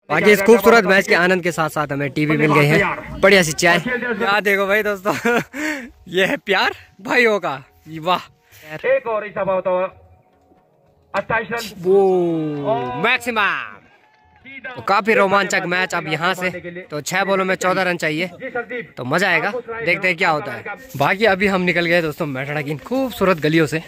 बाकी इस खूबसूरत मैच के आनंद के साथ साथ हमें टीवी मिल गई है, बढ़िया सी चाय। यहाँ देखो भाई दोस्तों, ये है प्यार भाइयों का। वाह, वो मैक्सिमम। तो काफी रोमांचक मैच अब यहाँ से। तो 6 बॉलों में 14 रन चाहिए, तो मजा आएगा। देखते हैं क्या होता है। बाकी अभी हम निकल गए दोस्तों मेठड़ा की खूबसूरत गलियों से।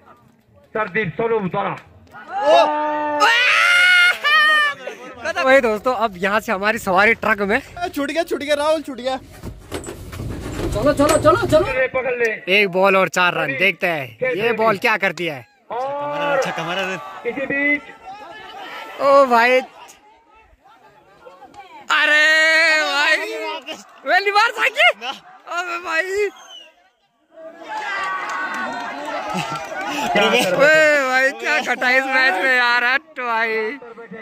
वही दोस्तों, अब यहाँ से हमारी सवारी ट्रक में। छूट गया राहुल, छूट गया। चलो चलो चलो चलो। 1 बॉल और 4 रन। देखते हैं ये बॉल क्या करती है। अच्छा कमरा ओ भाई, अरे भाई वेली बार साकी। अबे भाई, भाई क्या कटा इस मैच में यार। हट भाई।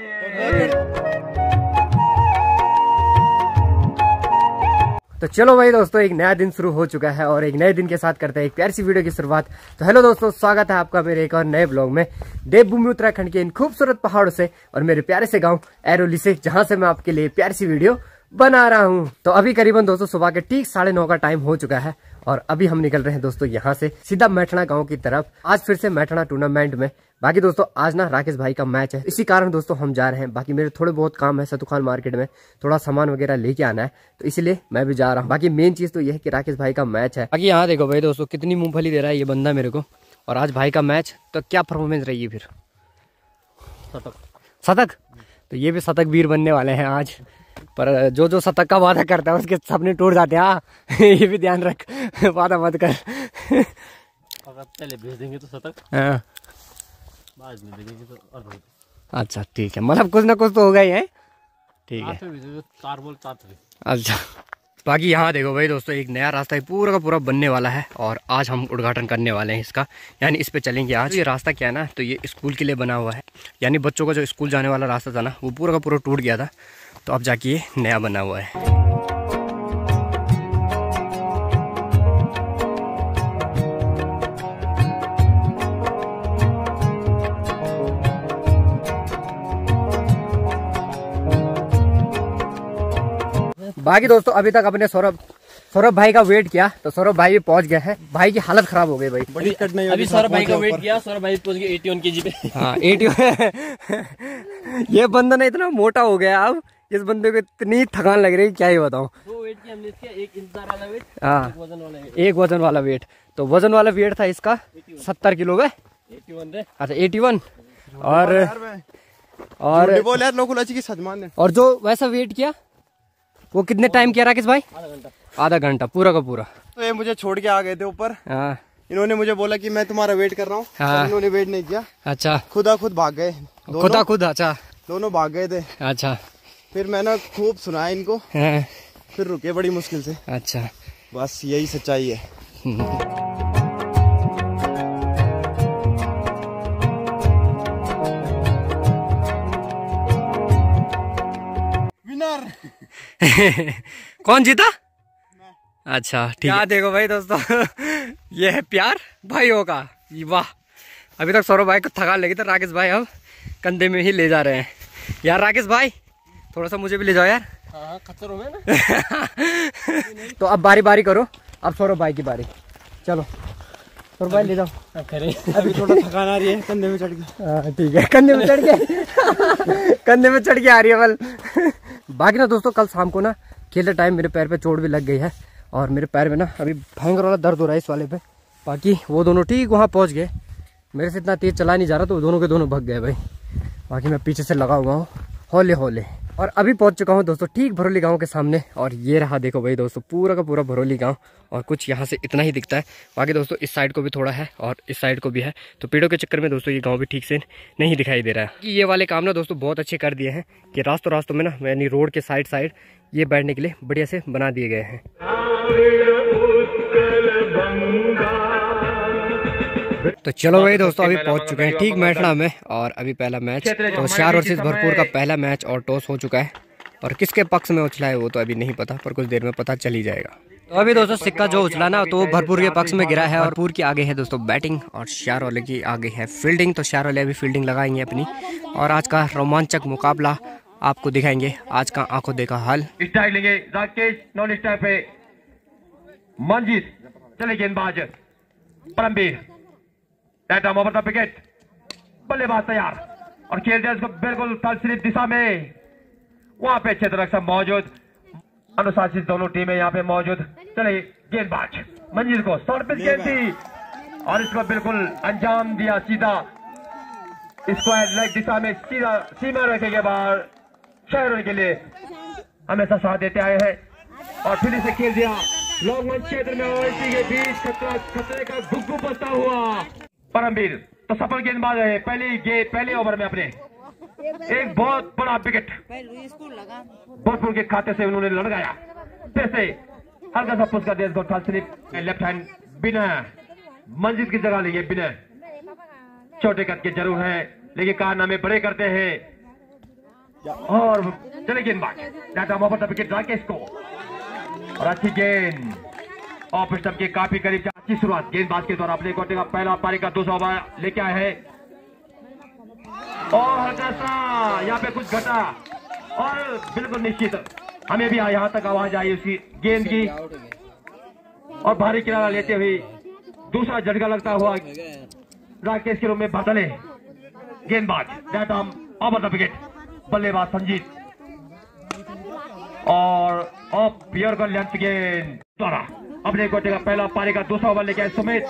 तो चलो भाई दोस्तों, एक नया दिन शुरू हो चुका है और एक नए दिन के साथ करते हैं एक प्यारी सी वीडियो की शुरुआत। तो हेलो दोस्तों, स्वागत है आपका मेरे एक और नए ब्लॉग में, देवभूमि उत्तराखंड के इन खूबसूरत पहाड़ों से और मेरे प्यारे से गांव ऐरोली से, जहां से मैं आपके लिए प्यारी सी वीडियो बना रहा हूं। तो अभी करीबन दोस्तों सुबह के ठीक 9:30 का टाइम हो चुका है और अभी हम निकल रहे हैं दोस्तों यहाँ से सीधा मैठड़ा गांव की तरफ। आज फिर से मैठड़ा टूर्नामेंट में। बाकी दोस्तों आज ना राकेश भाई का मैच है, इसी कारण दोस्तों हम जा रहे हैं। बाकी मेरे थोड़े बहुत काम है सतुखान मार्केट में, थोड़ा सामान वगैरह लेके आना है, तो इसलिए मैं भी जा रहा हूँ। बाकी मेन चीज तो यह है कि राकेश भाई का मैच है। बाकी यहाँ देखो भाई दोस्तों, कितनी मूंगफली दे रहा है ये बंदा मेरे को। और आज भाई का मैच, तो क्या परफॉर्मेंस रही है फिर। शतक। तो ये भी शतक वीर बनने वाले हैं आज। पर जो शतक का वादा करता है उसके सपने टूट जाते हैं। हाँ ये भी ध्यान रख, वादा मत कर। पहले भेज देंगे तो शतक, हाँ बाद में भेजेंगे तो और बहुत। अच्छा ठीक है, मतलब कुछ ना कुछ तो होगा ही है। ठीक है। 4 बॉल 4 थे। अच्छा। बाकी यहाँ देखो भाई दोस्तों, एक नया रास्ता पूरा का पूरा बनने वाला है और आज हम उद्घाटन करने वाले हैं इसका, यानी इस पे चलेंगे आज। ये रास्ता क्या है ना, तो ये स्कूल के लिए बना हुआ है, यानी बच्चों का जो स्कूल जाने वाला रास्ता था ना, वो पूरा का पूरा टूट गया था, तो अब जाके ये नया बना हुआ है। बाकी दोस्तों अभी तक अपने सौरभ भाई का वेट किया, तो सौरभ भाई भी पहुंच गए हैं। भाई की हालत खराब हो गई भाई। अभी सौरभ भाई का वेट किया, सौरभ भाई पहुंच गए 81 kg पे। हाँ 81। ये बंदा ना इतना मोटा हो गया, अब इस बंदे को इतनी थकान लग रही है, क्या ही बताऊं। 2 वेट किया हमने इसका, एक इंतजार वाला वेट, हाँ वजन वाला वेट। एक वजन वाला वेट। तो वजन वाला वेट था इसका 70 किलो का। 81 अच्छा 81। और जो वैसा वेट किया वो कितने टाइम किया राकेश भाई। आधा घंटा पूरा का पूरा। तो ये मुझे छोड़ के आ गए थे ऊपर। हाँ इन्होंने मुझे बोला कि मैं तुम्हारा वेट कर रहा हूँ। हाँ। इन्होंने वेट नहीं किया। अच्छा। खुद भाग गए खुद। अच्छा दोनों भाग गए थे। अच्छा। फिर मैंने खूब सुनाया इनको। हाँ। फिर रुके बड़ी मुश्किल से। अच्छा। बस यही सच्चाई है। कौन जीता। अच्छा ठीक है। देखो भाई दोस्तों, ये है प्यार भाइयों का। वाह, अभी तक सौरभ भाई को थकान लगी, तो राकेश भाई अब कंधे में ही ले जा रहे हैं। यार राकेश भाई थोड़ा सा मुझे भी ले जाओ यार। हाँ खतरों में ना। तो अब बारी बारी करो, अब सौरभ भाई की बारी। चलो सौरभ भाई ले जाओ। अभी थोड़ा थकान आ रही है, कंधे में चढ़ गई। ठीक है, कंधे में चढ़ के कंधे में चढ़ के आ रही है बल। बाकी ना दोस्तों, कल शाम को ना खेलते टाइम मेरे पैर पे चोट भी लग गई है और मेरे पैर में ना अभी भयंकर वाला दर्द हो रहा है इस वाले पे। बाकी वो दोनों ठीक वहाँ पहुँच गए, मेरे से इतना तेज चला नहीं जा रहा, तो दोनों के दोनों भग गए भाई। बाकी मैं पीछे से लगा हुआ हूँ हौले हौले, और अभी पहुंच चुका हूँ दोस्तों ठीक भरोली गांव के सामने। और ये रहा देखो भाई दोस्तों, पूरा का पूरा भरोली गांव, और कुछ यहाँ से इतना ही दिखता है। बाकी दोस्तों इस साइड को भी थोड़ा है और इस साइड को भी है, तो पेड़ों के चक्कर में दोस्तों ये गांव भी ठीक से नहीं दिखाई दे रहा है। कि ये वाले काम ना दोस्तों बहुत अच्छे कर दिए हैं कि रास्तों में ना, यानी रोड के साइड ये बैठने के लिए बढ़िया से बना दिए गए हैं। तो चलो भाई दोस्तों, अभी पहुंच चुके हैं ठीक मैठड़ा में, और अभी पहला मैच तो होशियार वर्सेस भरपूर का पहला मैच, और टॉस हो चुका है, और किसके पक्ष में उछला है वो तो अभी नहीं पता, पर कुछ देर में पता चल ही जाएगा। तो अभी दोस्तों सिक्का जो उछला ना, तो भरपूर के पक्ष में गिरा है, और भरपूर की आगे है दोस्तों बैटिंग और होशियार वाले की आगे है फील्डिंग। तो होशियार वाले अभी फील्डिंग लगाएंगे अपनी, और आज का रोमांचक मुकाबला आपको दिखाएंगे आज का आंखों देखा हाल। स्ट्राइक लेंगे राकेश, नॉन स्ट्राइक पे मंजीत, चले गेंदबाज परमवीर, विकेट, बल्लेबाज तैयार और खेल दिया इसको बिल्कुल तलस्रीफ दिशा में। वहां पे क्षेत्ररक्षक मौजूद, अनुशासित दोनों टीमें यहाँ पे मौजूद। चले गेंदबाज मंजीत को शॉर्ट पिच गेंद दी और इसको बिल्कुल अंजाम दिया सीधा स्क्वायर लेग दिशा में, सीधा सीमा रखे के बाद शहरों के लिए हमेशा साथ देते आए हैं और फिर इसे खेल दिया लॉन्ग वन क्षेत्र में और इसी के बीच खतरे का गुग्गू बजता हुआ। परमवीर तो सफल गेंदबाज है पहले ओवर में अपने एक बहुत बड़ा विकेट भोजपुर के खाते से उन्होंने लड़ाया। फिर से हल्का सा पुश कर दिया इसको सिर्फ लेफ्ट हैंड बिना मंजिल की जगह लेंगे। बिना छोटे कद के जरूर है लेकिन कारनामे बड़े करते हैं और चले गेंदबाज विकेट राकेश को और अच्छी गेंद ऑफ स्टंप के काफी करीब। अच्छी शुरुआत गेंदबाज के द्वारा अपने कोटे का पहला पारी का 200 ओवर लेके आए हैं और हल्का सा यहाँ पे कुछ घटा और बिल्कुल निश्चित हमें भी यहाँ तक आवाज आई उसकी गेंद की और भारी किनारा लेते हुए दूसरा झटका लगता हुआ राकेश के रूप में बदले गेंदबाज विकेट, बल्लेबाज संजीत और ऑफ पियर का लेंथ गेंद द्वारा अपने कोटे का पहला पारी का 200 ओवर लेके आए सुमित,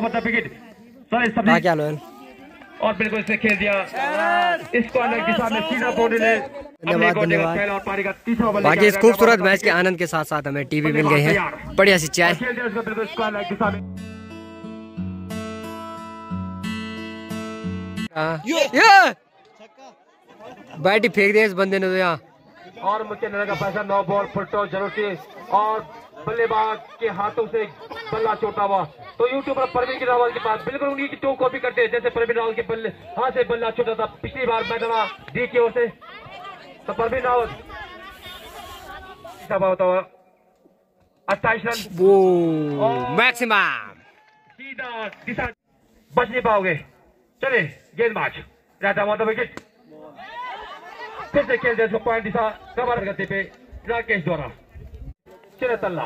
विकेट और बिल्कुल इसे खेल दिया इसको अलग दिशा में सीधा बाउंड्री ले। धन्यवाद। पारी का 30 ओवर बाकी इस खूबसूरत मैच के आनंद के साथ साथ हमें टीवी मिल गई है, बढ़िया सी चाय। बिल्कुल इसको अलग दिशा में बैट ही फेंक दिया इस बंदे ने तो यहाँ और मुख्य का पैसा 9 बॉल फुलटॉस जरूर थी और बल्लेबाज के हाथों से बल्ला चोटा हुआ तो यूट्यूब पर परवीन रावल के पास बिल्कुल उन्हीं की टो कॉपी करते हैं जैसे परवीन रावल के बल्ले हाथ से बल्ला छोटा था पिछली बार मैदाना डी की ओर से। तो परवीन रावल होता हुआ 28 रन मैक्सिमम सीधा दिशा बच नहीं पाओगे। चले गेंदबाज विकेट फिर से खेल दिया पॉइंट दिशा कवर करते पे राकेश द्वारा। चले तल्ला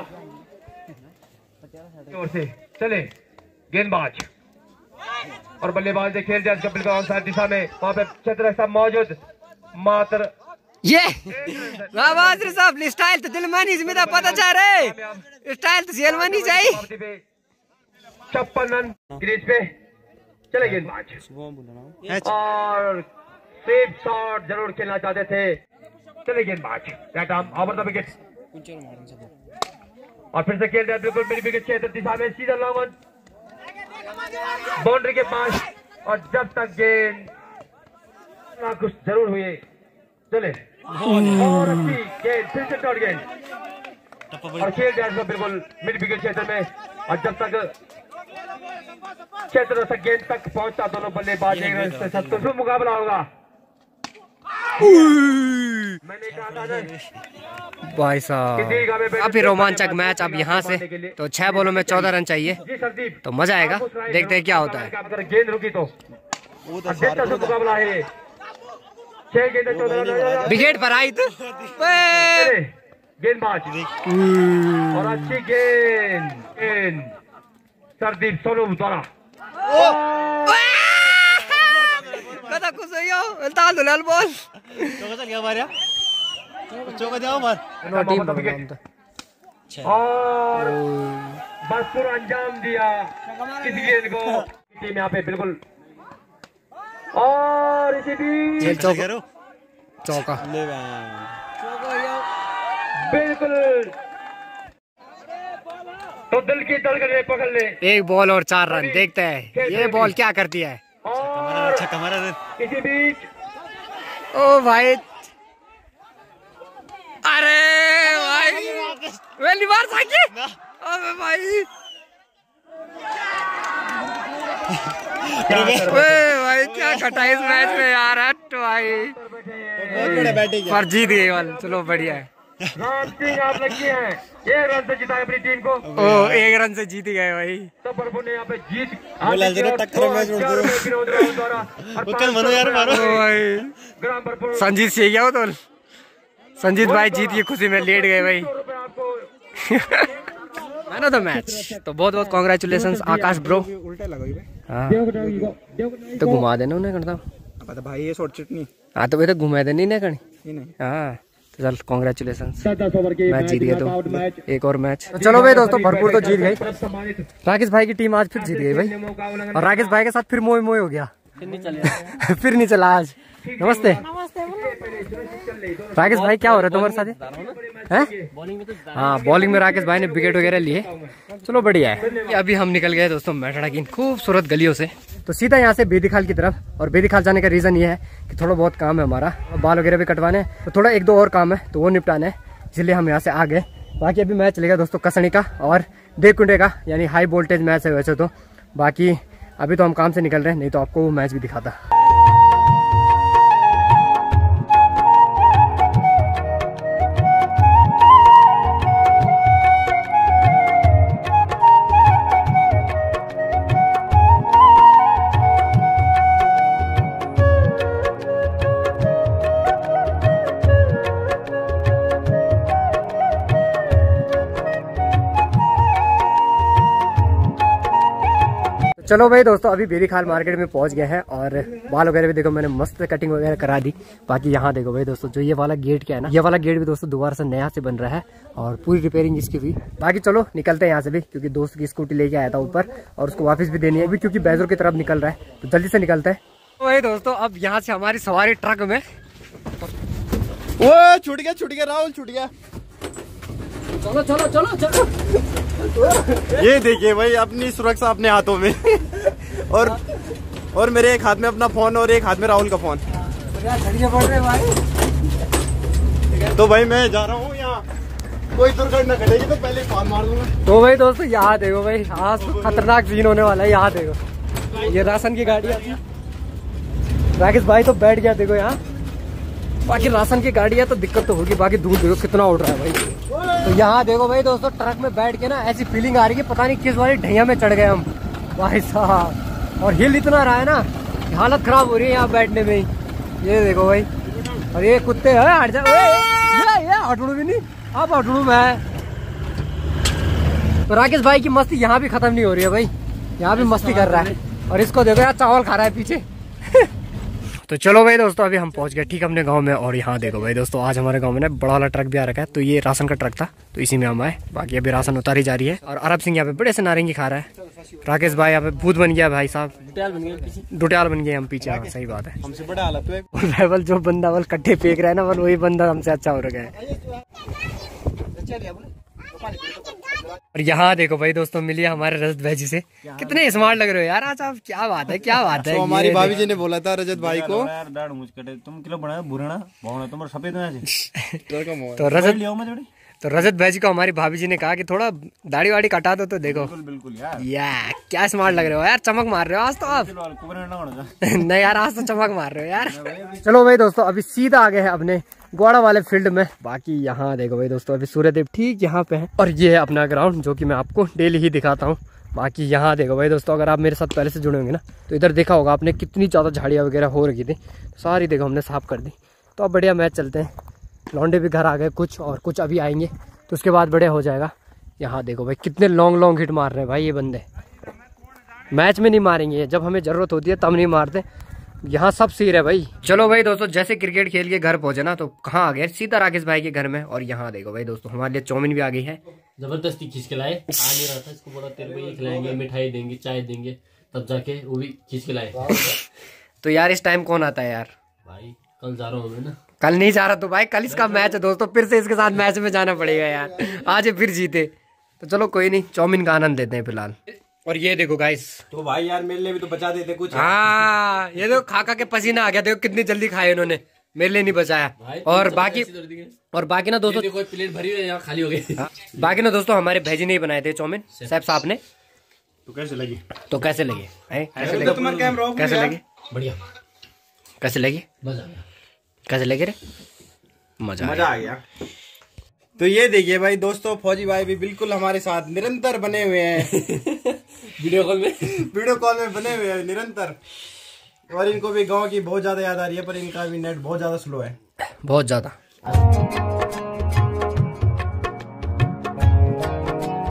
ओर से चले गेंदबाज और बल्लेबाज ने खेल दिया बिल्कुल ऑनसाइड दिशा में। वहां पे क्षेत्र मौजूद मात्र ये साहब स्टाइल तो दिलमानी इसमें पता चल रहे स्टाइल तो जेलमानी चाहिए। 56 रन क्रीज पे चले गेंदबाज और सेफ शॉट जरूर खेलना चाहते थे। चले गेंदबाज विकेट और फिर से खेल रहे बिल्कुल मेरी विकेट क्षेत्र दिशा में सीधा लॉन्ग वन बाउंड्री के पास और जब तक गेंद कुछ जरूर हुए। चले और अच्छी गेंद फिर से शॉर्ट गेंद और खेल रहे बिल्कुल मिड विकेट क्षेत्र में और जब तक क्षेत्र तक गेंद तक पहुंचता दोनों बल्लेबाज तो मुकाबला होगा। मैंने कहा था भाई साहब काफी रोमांचक मैच। अब यहाँ से तो 6 बॉलों में 14 रन चाहिए तो मजा आएगा, देखते हैं क्या होता है। गेंद रुकी तो मुकाबला है 6 गेंद 14 रन विकेट पर आई तो गेंदबाज और अच्छी गेंद सरदीप सोनू द्वारा कदा कुछ यो ताल दुलाल बोल चौका चल गया मारिया चौका दिया मार और बस पूरा अंजाम दिया इस गेंद को टीम यहाँ पे बिल्कुल और इसी बीच चौका बिल्कुल तो दिल की धड़कन पकड़ ले। 1 बॉल और 4 रन, देखते हैं ये बॉल क्या करती है। और इसी बीच ओ भाई अरे भाई वेली मार सके अबे भाई भाई क्या कटा इस मैच में यार। हट भाई पर जीत गए वाल, चलो बढ़िया है। राम सिंह आप लगी हैं, 1 रन से जिताए अपनी टीम को। ओ 1 रन से जीत गए भाई। तो प्रभु ने यहाँ पे जीत यार संजीत से गया हो तो संजीत भाई जीत की खुशी में लेट गए भाई। Man of the match. तो बहुत बहुत कॉन्ग्रेचुलेशन आकाश ब्रो। हाँ तो घुमा देना उन्हें करता भाई ये शॉर्ट चिट नहीं। हाँ तो भाई तो घुमा देनी ना कहीं। हाँ तो चल कॉन्ग्रेचुलेशन मैच जीत गए तो एक और मैच। तो चलो भाई दोस्तों भरपूर तो जीत गई। राकेश भाई की टीम आज फिर जीत गई भाई और राकेश भाई के साथ फिर मोह मोह हो गया। फिर नहीं चला आज। नमस्ते राकेश भाई क्या हो रहा है तुम्हारे साथ हैं? हाँ बॉलिंग में राकेश भाई ने विकेट वगैरह लिए। चलो बढ़िया है। अभी हम निकल गए दोस्तों मेटाडा की खूबसूरत गलियों से तो सीधा यहाँ से बेदीखाल की तरफ। और बेदीखाल जाने का रीजन ये है कि थोड़ा बहुत काम है हमारा, बाल वगैरह भी कटवाने तो थोड़ा 1-2 और काम है तो वो निपटाने है, इसलिए हम यहाँ से आ गए। बाकी अभी मैच चलेगा दोस्तों कसनी का और देवकुंडे का, यानी हाई वोल्टेज मैच है वैसे तो। बाकी अभी तो हम काम से निकल रहे हैं, नहीं तो आपको वो मैच भी दिखाता। चलो भाई दोस्तों अभी बेदीखाल मार्केट में पहुंच गए हैं और बाल वगैरह भी देखो मैंने मस्त कटिंग वगैरह करा दी। बाकी यहाँ देखो भाई दोस्तों जो ये वाला गेट क्या है ना, ये वाला गेट भी दोस्तों दोबारा से नया से बन रहा है और पूरी रिपेयरिंग इसकी हुई। बाकी चलो निकलते हैं यहाँ से भी, क्योंकि दोस्त की स्कूटी लेके आया था ऊपर और उसको वापस भी देनी है अभी, क्योंकि बैजोर की तरफ निकल रहा है तो जल्दी से निकलते हैं। तो भाई दोस्तों अब यहाँ से हमारी सवारी ट्रक में। वो छूट गया राहुल छूट गया। चलो चलो चलो चलो। ये देखिए भाई अपनी सुरक्षा अपने हाथों में और मेरे एक हाथ में अपना फोन और एक हाथ में राहुल का फोन। पड़ रहे भाई। तो भाई मैं जा रहा हूँ, यहाँ कोई दुर्घटना घटेगी तो पहले फोन मार दूंगा। तो भाई दोस्तों यहाँ देखो भाई आज तो खतरनाक सीन होने वाला है। यहाँ देखो ये राशन की गाड़ी आती है, राकेश भाई तो बैठ गया देखो यहाँ। बाकी राशन की गाड़ी है तो दिक्कत तो होगी। बाकी दूध देखो कितना उड़ रहा है भाई। तो यहाँ देखो भाई दोस्तों ट्रक में बैठ के ना ऐसी फीलिंग आ रही है पता नहीं किस वाली ढैया में चढ़ गए हम भाई साहब। और हिल इतना रहा है ना हालत खराब हो रही है यहाँ बैठने में ही। ये देखो भाई और ये कुत्ते है हट जा। ये हटड़ू भी नहीं अब हटड़ू में। तो राकेश भाई की मस्ती यहाँ भी खत्म नहीं हो रही है भाई, यहाँ भी मस्ती कर रहा है। और इसको देखो यार चावल खा रहा है पीछे। तो चलो भाई दोस्तों अभी हम पहुंच गए ठीक अपने गांव में। और यहाँ देखो भाई दोस्तों आज हमारे गांव में ना बड़ा वाला ट्रक भी आ रखा है, तो ये राशन का ट्रक था तो इसी में हम आए। बाकी अभी राशन उतारी जा रही है और अरब सिंह यहाँ पे बड़े से नारंगी खा रहा है। राकेश भाई यहाँ पे भूत बन गया भाई साहब, डुटियाल बन गए हम पीछे। हाँ सही बात है, हमसे बड़ा हालत है। लेवल जो बंदा बल कट्ठे फेंक रहा है ना बल वही बंदा हमसे अच्छा हो रखा है। और यहाँ देखो भाई दोस्तों मिलिए हमारे रजत भाई जी से। कितने स्मार्ट लग रहे हो यार आज आप, क्या बात है क्या बात है। तो हमारी भाभी जी ने बोला था रजत भाई को तो रजत भाई जी को हमारी भाभी जी ने कहा कि थोड़ा दाढ़ी वाड़ी कटा दो। तो देखो बिल्कुल यार क्या स्मार्ट लग रहे हो यार, चमक मार रहे हो आज तो आप। नहीं यार आज तो चमक मार रहे हो यार। चलो भाई दोस्तों अभी सीधा आ गए हैं अपने गोड़ा वाले फील्ड में। बाकी यहाँ देखो भाई दोस्तों अभी सूर्यदेव ठीक यहाँ पे है और ये है अपना ग्राउंड जो कि मैं आपको डेली ही दिखाता हूँ। बाकी यहाँ देखो भाई दोस्तों अगर आप मेरे साथ पहले से जुड़े होंगे ना तो इधर देखा होगा आपने कितनी ज़्यादा झाड़ियाँ वगैरह हो रखी थी, सारी देखो हमने साफ कर दी। तो अब बढ़िया मैच चलते हैं। लौंडे भी घर आ गए कुछ और कुछ अभी आएंगे तो उसके बाद बढ़िया हो जाएगा। यहाँ देखो भाई कितने लॉन्ग हिट मार रहे हैं भाई ये बंदे। मैच में नहीं मारेंगे, जब हमें जरूरत होती है तब नहीं मारते। यहाँ सब सीर है भाई। चलो भाई दोस्तों जैसे क्रिकेट खेल के घर पहुंचे ना तो कहाँ आ गए, सीधा राकेश भाई के घर में। और यहाँ देखो भाई दोस्तों हमारे लिए चाउमीन भी आ गई है। जबरदस्ती खींच के लाए, आ नहीं रहा था इसको, बोला तेरे को ये खिलाएंगे, मिठाई देंगे, चाय देंगे, तब जाके वो भी खींच के लाए। तो यार इस टाइम कौन आता है यार भाई कल जा रहा हूँ मैं ना। कल नहीं जा रहा तो भाई कल इसका मैच है दोस्तों, फिर से इसके साथ मैच में जाना पड़ेगा यार, आज फिर जीते। तो चलो कोई नहीं, चाउमीन का आनंद लेते हैं फिलहाल। और ये देखो गाइस, तो भाई यार मेरे लिए भी तो बचा देते कुछ। हाँ ये देखो खा के पसीना आ गया, देखो कितनी जल्दी खाए इन्होंने, मेरे लिए नहीं बचाया। और बाकी ना दोस्तों कोई प्लेट भरी हुई है यहाँ खाली हो गई। बाकी ना दोस्तों हमारे भेजी नहीं बनाए थे चाउमीन सैफ साहब ने। तो कैसे लगी? कैसे लगे? कैसे लगे? बढ़िया। कैसे लगे? मजा आ गया। कैसे लगे रे? मजा आ गया। तो ये देखिए भाई दोस्तों, फौजी भाई भी बिल्कुल हमारे साथ निरंतर बने हुए हैं। वीडियो कॉल में बने हुए हैं निरंतर। और इनको भी गांव की बहुत ज्यादा याद आ रही है, पर इनका भी नेट बहुत ज्यादा स्लो है, बहुत ज्यादा।